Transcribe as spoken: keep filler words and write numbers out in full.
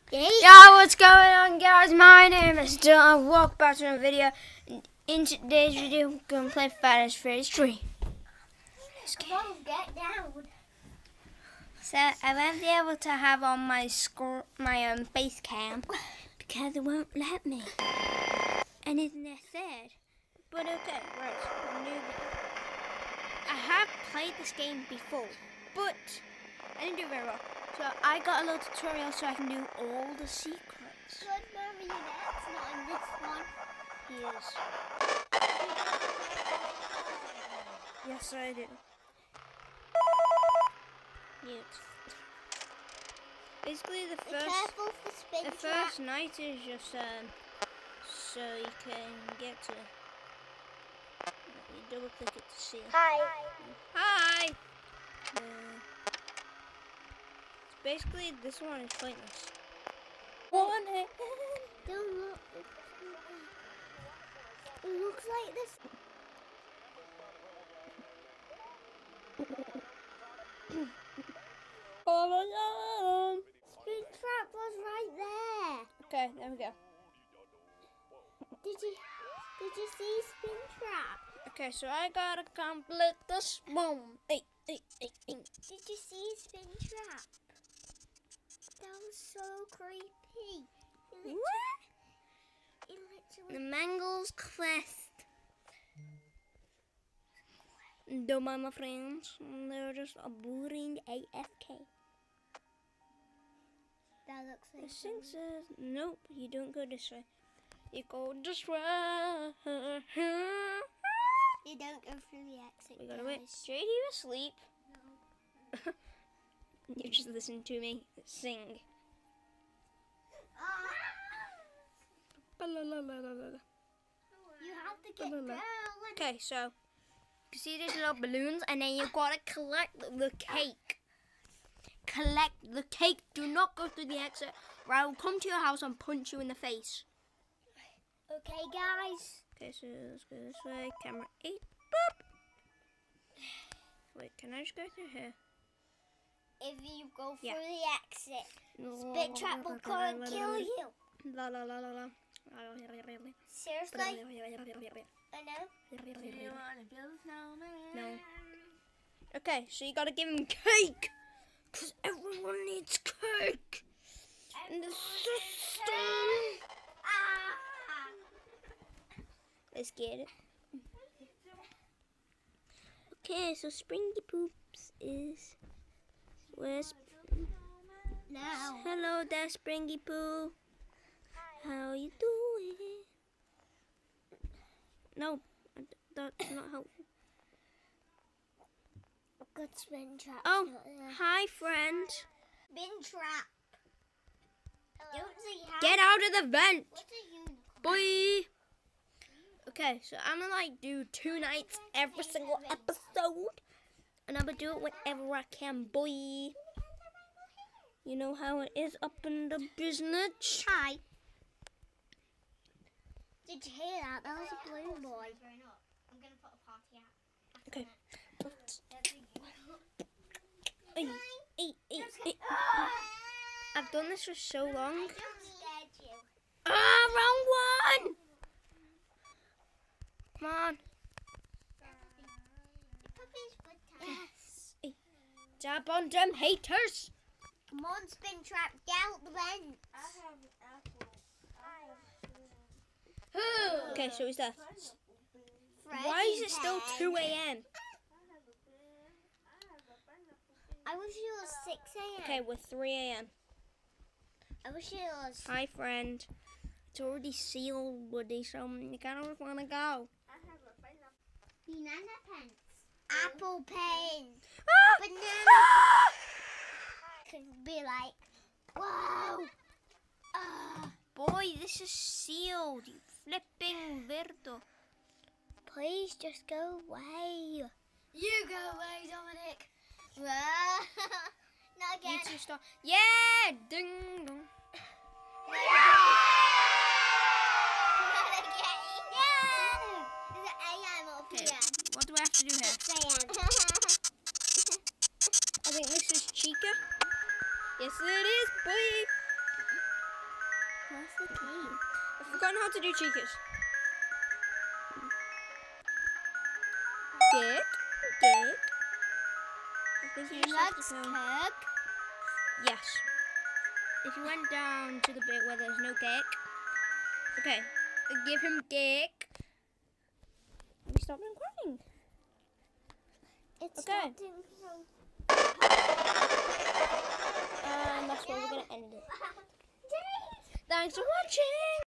Yo, what's going on, guys? My name is Dylan. Welcome back to another video. In today's video, we're going to play Five Nights at Freddy's three. Mom, get down. So, I won't be able to have on my score, my um, face cam because it won't let me. And isn't that sad? But okay, right. New video. I have played this game before, but I didn't do very well. So I got a little tutorial so I can do all the secrets. Good marionettes, not in this one. Yes. Yes, I do. Mute. Basically, the Be first careful for spin the trap. first night is just um so you can get to. You double click it to see. Hi. Hi. Uh, Basically, this one is pointless. One hit. Don't look. It looks like this. Oh my god! Spin trap was right there. Okay, there we go. Did you? Did you see spin trap? Okay, so I gotta complete this one. Eight, eight, eight, eight. Did you see spin trap? That was so creepy. He literally, What? he The literally Mangles Quest. Don't mind my friends. They're just a boring A F K. that looks like. This thing says, nope, you don't go this way. You go this way. You don't go through the exit. We gotta wait. guys. Jade, you asleep? You just listen to me sing. You have to get going. Okay, so you see these little balloons, and then you gotta collect the cake. Collect the cake. Do not go through the exit, or I will come to your house and punch you in the face. Okay, guys. Okay, so let's go this way. Camera eight. Boop. Wait, can I just go through here? If you go through Yeah. the exit, spin trap will come and kill you. La la la la la. Seriously? I know. No. Okay, so you gotta give him cake, cause everyone needs cake in the system. Ah! Let's get it. Okay, so Springy Poops is where's? Now. Hello there, Springy Poo. How you doing? No, that's not helpful. Good spin trap. Oh, hi, friend. Spin trap. Don't see how. Get out of the vent, What's a unicorn? boy. Okay, so I'm gonna like do two nights every single episode, and I'm gonna do it whenever I can, boy. You know how it is up in the business. Hi. Did you hear that? That was a blue boy. I'm gonna put a party out. Okay. Ay, ay, ay, ay. I've done this for so long. I just scared you. Ah, wrong one! Come on. Puppy's good time. Yes. Jab on them haters. Come on, spin trap, get out the vent. Okay, so is that? Freddy Why is it still Pen. two A M? I wish it was six A M. Okay, we're three A M I wish it was. Hi, friend. It's already sealed, Woody, so you kind of want to go. Banana pens. Apple pen. Ah! Banana Ah! could be like, whoa. Ah. Boy, this is sealed, you flipping weirdo. Please just go away. You go away, Dominic. Not You again. two stop. Yeah! Ding dong. Not again. Yeah. There's an A M up Okay, here. what do I have to do here? six A M. I think this is Chica. Yes, it is, boy. Where's the key? I've forgotten how to do cheekers. Dick, dick. I think you He just have likes to go. Kirk. Yes. If you went down to the bit where there's no dick. Okay. Give him dick. We stop him crying. It's Okay. starting from... And that's where we're gonna end it. Thanks for watching.